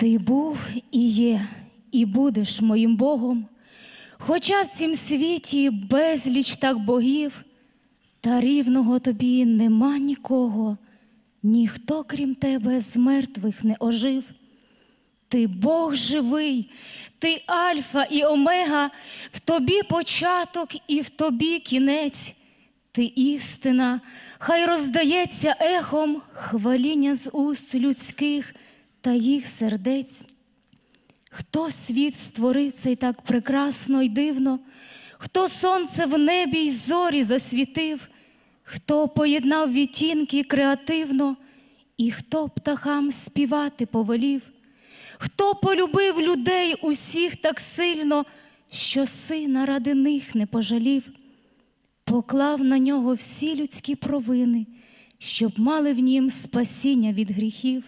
Ти був і є, і будеш моїм Богом, хоча в цім світі безліч так богів, та рівного тобі нема нікого, ніхто, крім тебе, з мертвих не ожив. Ти Бог живий, ти Альфа і Омега, в тобі початок і в тобі кінець. Ти істина, хай роздається ехом хваління з уст людських та їх сердець. Хто світ створив цей так прекрасно й дивно, хто сонце в небі й зорі засвітив, хто поєднав відтінки креативно, і хто птахам співати повелів, хто полюбив людей усіх так сильно, що сина ради них не пожалів, поклав на нього всі людські провини, щоб мали в нім спасіння від гріхів.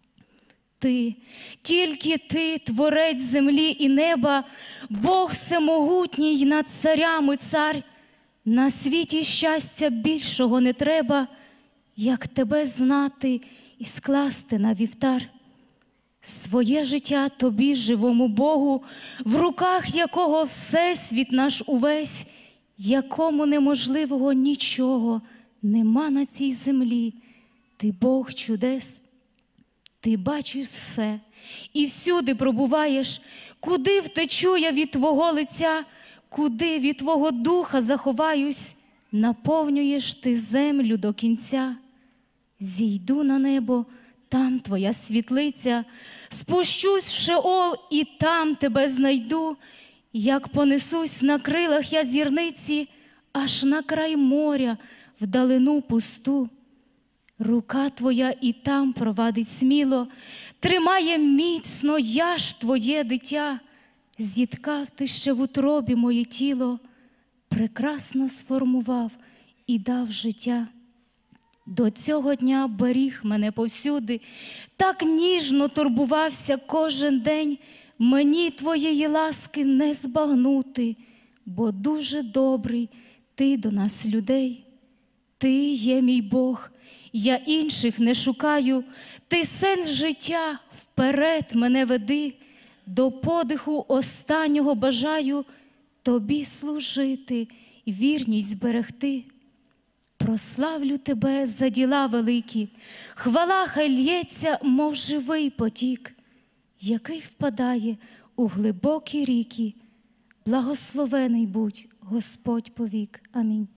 Ти, тільки ти, творець землі і неба, Бог всемогутній над царями цар, на світі щастя більшого не треба, як тебе знати і скласти на вівтар. Своє життя тобі, живому Богу, в руках якого всесвіт наш увесь, якому неможливого нічого нема на цій землі. Ти Бог чудес, ти бачиш все і всюди пробуваєш, куди втечу я від твого лиця, куди від твого духа заховаюсь, наповнюєш ти землю до кінця. Зійду на небо, там твоя світлиця, спущусь в Шеол і там тебе знайду, як понесусь на крилах я зірниці, аж на край моря, вдалину пусту. Рука твоя і там провадить сміло, тримає міцно, я ж твоє дитя. Зіткав ти ще в утробі моє тіло, прекрасно сформував і дав життя. До цього дня беріг мене повсюди, так ніжно турбувався кожен день, мені твоєї ласки не збагнути, бо дуже добрий ти до нас, людей. Ти є мій Бог, я інших не шукаю, ти сенс життя, вперед мене веди, до подиху останнього бажаю тобі служити, вірність зберегти. Прославлю тебе за діла великі, хвала хай лється, мов живий потік, який впадає у глибокі ріки. Благословений будь Господь повік. Амінь.